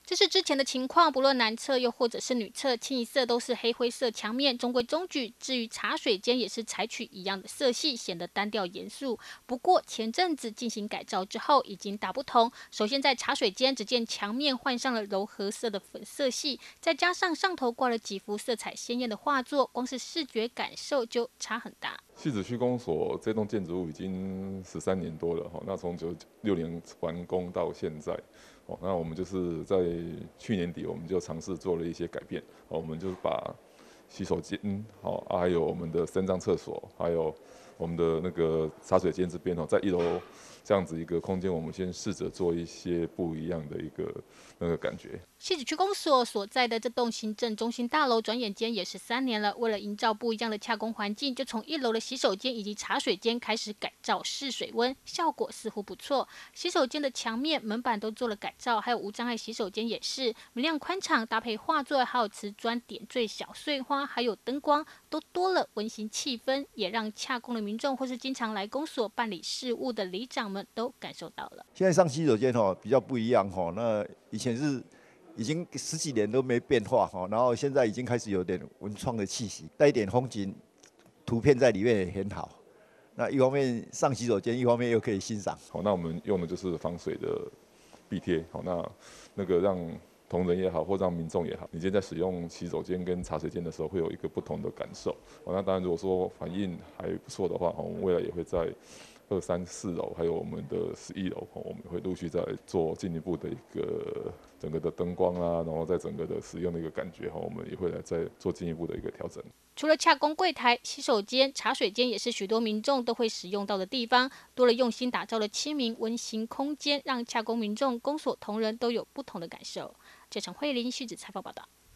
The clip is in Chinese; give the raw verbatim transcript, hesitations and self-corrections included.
这是之前的情况，不论男厕又或者是女厕，清一色都是黑灰色墙面，中规中矩。至于茶水间，也是采取一样的色系，显得单调严肃。不过前阵子进行改造之后，已经大不同。首先在茶水间，只见墙面换上了柔和色的粉色系，再加上上头挂了几幅色彩鲜艳的画作，光是视觉感受就差很大。 汐止区公所这栋建筑物已经十三年多了哈，那从九六年完工到现在，哦，那我们就是在去年底我们就尝试做了一些改变，哦，我们就是把洗手间，好，啊，还有我们的身障厕所，还有我们的那个茶水间这边哦，在一楼这样子一个空间，我们先试着做一些不一样的一个那个感觉。 汐止区公所所在的这栋行政中心大楼，转眼间也十三年了。为了营造不一样的洽公环境，就从一楼的洗手间以及茶水间开始改造试水温，效果似乎不错。洗手间的墙面、门板都做了改造，还有无障碍洗手间也是明亮宽敞，搭配画作，还有瓷砖点缀小碎花，还有灯光，都多了温馨气氛，也让洽公的民众或是经常来公所办理事务的里长们都感受到了。 现在上洗手间哈比较不一样哈，那以前是已经十几年都没变化哈，然后现在已经开始有点文创的气息，带一点风景图片在里面也很好。那一方面上洗手间，一方面又可以欣赏。 好，那我们用的就是防水的壁贴，好，那那个让同仁也好，或让民众也好，你今天在使用洗手间跟茶水间的时候，会有一个不同的感受。好，那当然如果说反应还不错的话，我们未来也会在二三四楼，还有我们的十一楼，我们会陆续再做进一步的一个整个的灯光啊，然后在整个的使用的一个感觉，我们也会来再做进一步的一个调整。 除了洽公柜台、洗手间、茶水间，也是许多民众都会使用到的地方。多了用心打造的亲民温馨空间，让洽公民众、公所同仁都有不同的感受。这陈慧琳、续子采访报道。